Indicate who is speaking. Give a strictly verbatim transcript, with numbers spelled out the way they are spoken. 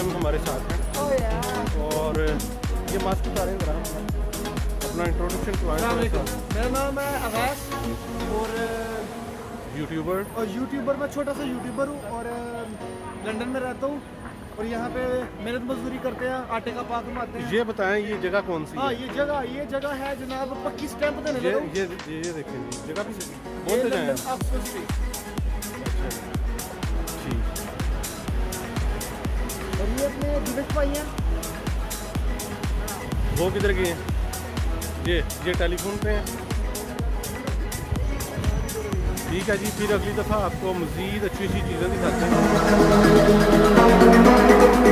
Speaker 1: YouTube हमारे साथ हैं। और ये मास्क उतारें जरा, अपना इंट्रोडक्शन करवाएं।
Speaker 2: मेरा नाम है अवैस और
Speaker 1: यूट्यूबर
Speaker 2: और यूट्यूबर मैं छोटा सा यूट्यूबर हूँ और लंदन में रहता हूँ और यहाँ पे मेहनत मजदूरी करते हैं, आटे का पाक बनाते हैं।
Speaker 1: ये बताएं ये जगह कौन सी
Speaker 2: हाँ
Speaker 1: है?
Speaker 2: ये जगह ये जगह है जनाब पक्की स्टैंप देने
Speaker 1: ये
Speaker 2: लगा हूँ।
Speaker 1: ये ये देखें जी, जगह भी बोलते जाएं आप।
Speaker 2: Oxford street.
Speaker 1: ठीक।
Speaker 2: और ये अपने दिनेश भाई हैं।
Speaker 1: वो किधर गए हैं? ये ये टेलीफोन पे हैं। ठीक है जी, फिर अगली दफ़ा आपको मज़ीद अच्छी अच्छी चीज़ें दिखाते हैं।